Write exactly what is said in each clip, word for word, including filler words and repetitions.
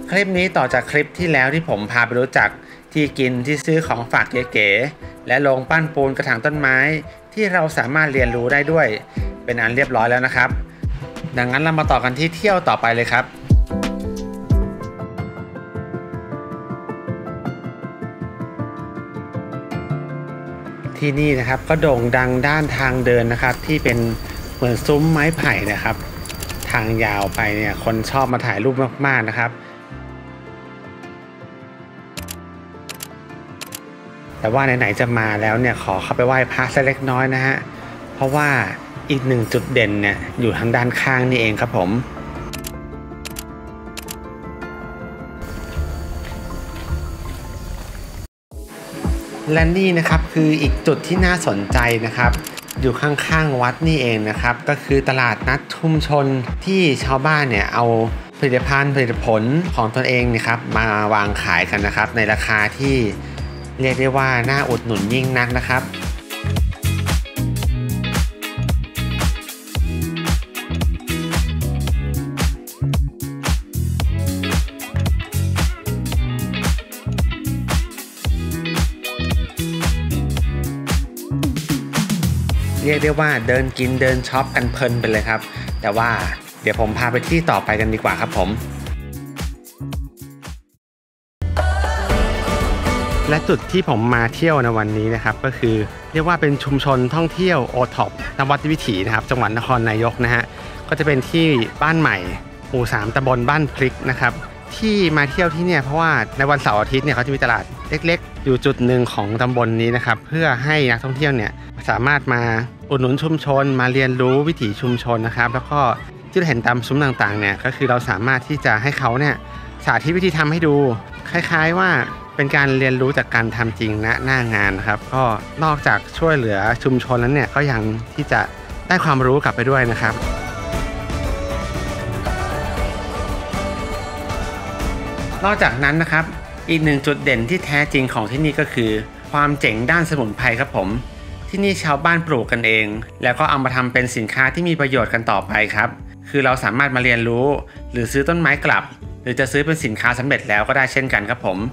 คลิปนี้ต่อจากคลิปที่แล้วที่ผมพาไปรู้จักที่กินที่ซื้อของฝากเก๋ๆและโรงปั้นปูนกระถางต้นไม้ที่เราสามารถเรียนรู้ได้ด้วยเป็นอันเรียบร้อยแล้วนะครับดังนั้นเรามาต่อกันที่เที่ยวต่อไปเลยครับที่นี่นะครับก็โด่งดังด้านทางเดินนะครับที่เป็นเหมือนซุ้มไม้ไผ่นะครับทางยาวไปเนี่ยคนชอบมาถ่ายรูปมากๆนะครับแต่ว่าไหนๆจะมาแล้วเนี่ยขอเข้าไปไหว้พระสักเล็กน้อยนะฮะเพราะว่าอีกหนึ่งจุดเด่นเนี่ยอยู่ทางด้านข้างนี่เองครับผมและนี่นะครับคืออีกจุดที่น่าสนใจนะครับอยู่ข้างๆวัดนี่เองนะครับก็คือตลาดนัดชุมชนที่ชาวบ้านเนี่ยเอาผลิตภัณฑ์ผลิตผลของตนเองนะครับมาวางขายกันนะครับในราคาที่เรียกได้ว่าน่าอุดหนุนยิ่งนักนะครับเรียกได้ว่าเดินกินเดินช็อปกันเพลินไปเลยครับแต่ว่าเดี๋ยวผมพาไปที่ต่อไปกันดีกว่าครับผมและจุดที่ผมมาเที่ยวในวันนี้นะครับก็คือเรียกว่าเป็นชุมชนท่องเที่ยวโอท็อปนวัดวิถีนะครับจังหวัดนครนายกนะฮะก็จะเป็นที่บ้านใหม่หมู่สามตำบลบ้านพริกนะครับที่มาเที่ยวที่เนี่ยเพราะว่าในวันเสาร์อาทิตย์เนี่ยเขาจะมีตลาดเล็กๆอยู่จุดหนึ่งของตำบลนี้นะครับเพื่อให้นักท่องเที่ยวเนี่ยสามารถมาอุดหนุนชุมชนมาเรียนรู้วิถีชุมชนนะครับแล้วก็ที่เราเห็นตามซุ้มต่างๆเนี่ยก็คือเราสามารถที่จะให้เขาเนี่ยสาธิตวิธีทำให้ดูคล้ายๆว่าเป็นการเรียนรู้จากการทำจริงณหน้างานนะครับก็นอกจากช่วยเหลือชุมชนแล้วเนี่ยก็ยังที่จะได้ความรู้กลับไปด้วยนะครับนอกจากนั้นนะครับอีกหนึ่งจุดเด่นที่แท้จริงของที่นี่ก็คือความเจ๋งด้านสมุนไพรครับผมที่นี่ชาวบ้านปลูกกันเองแล้วก็เอามาทำเป็นสินค้าที่มีประโยชน์กันต่อไปครับคือเราสามารถมาเรียนรู้หรือซื้อต้นไม้กลับหรือจะซื้อเป็นสินค้าสำเร็จแล้วก็ได้เช่นกันครับผม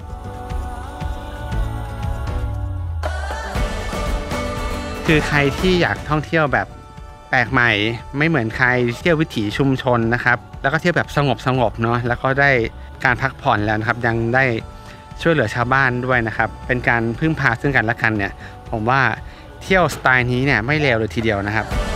คือใครที่อยากท่องเที่ยวแบบแปลกใหม่ไม่เหมือนใครเที่ยววิถีชุมชนนะครับแล้วก็เที่ยวแบบสงบสงบเนาะแล้วก็ได้การพักผ่อนแล้วนะครับยังได้ช่วยเหลือชาวบ้านด้วยนะครับเป็นการพึ่งพาซึ่งกันและกันเนี่ยผมว่าเที่ยวสไตล์นี้เนี่ยไม่เลวเลยทีเดียวนะครับ